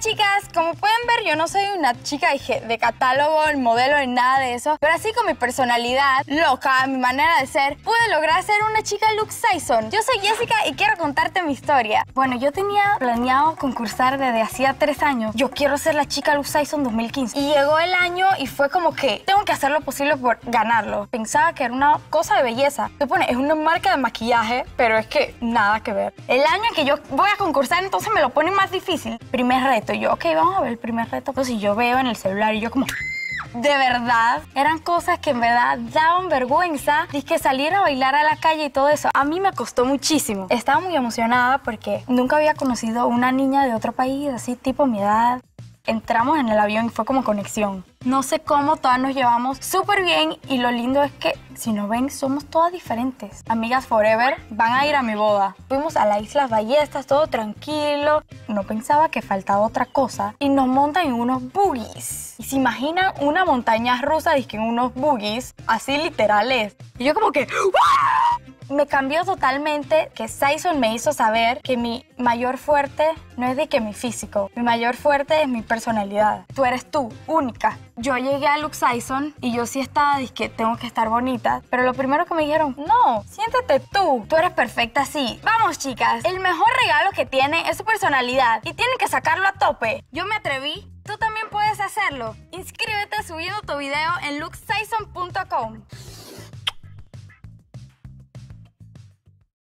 chicas, como pueden ver, yo no soy una chica de catálogo, modelo, ni nada de eso. Pero así con mi personalidad loca, mi manera de ser, pude lograr ser una chica Luke Sison. Yo soy Jessica y quiero contarte mi historia. Bueno, yo tenía planeado concursar desde hacía 3 años. Yo quiero ser la chica Luke Sison 2015. Y llegó el año y fue como que tengo que hacer lo posible por ganarlo. Pensaba que era una cosa de belleza. Supone, es una marca de maquillaje, pero es que nada que ver. El año en que yo voy a concursar, entonces me lo ponen más difícil. Primer reto. Y yo, ok, vamos a ver el primer reto. Entonces yo veo en el celular y yo como... De verdad, eran cosas que en verdad daban vergüenza. Dizque salir a bailar a la calle y todo eso. A mí me costó muchísimo. Estaba muy emocionada porque nunca había conocido a una niña de otro país, así tipo mi edad. Entramos en el avión y fue como conexión. No sé cómo, todas nos llevamos súper bien y lo lindo es que, si nos ven, somos todas diferentes. Amigas forever, van a ir a mi boda. Fuimos a la Isla Ballestas, todo tranquilo. No pensaba que faltaba otra cosa. Y nos montan en unos buggies. Y se imaginan una montaña rusa, dizque en unos buggies, así literales. Y yo como que... ¡Wow! Me cambió totalmente que Sison me hizo saber que mi mayor fuerte no es de que mi físico. Mi mayor fuerte es mi personalidad. Tú eres tú, única. Yo llegué a Luke Sison y yo sí estaba, dizque tengo que estar bonita. Pero lo primero que me dijeron, no, siéntete tú. Tú eres perfecta así. Vamos, chicas. El mejor regalo que tiene es su personalidad y tienen que sacarlo a tope. Yo me atreví. Tú también puedes hacerlo. Inscríbete subiendo tu video en lookSison.com.